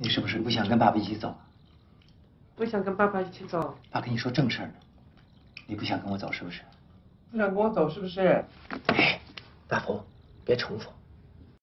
你是不是不想跟爸爸一起走？ 不想跟爸爸一起走。 爸跟你说正事儿呢，你不想跟我走是不是？ 不想跟我走是不是？ 哎，大福，别重复。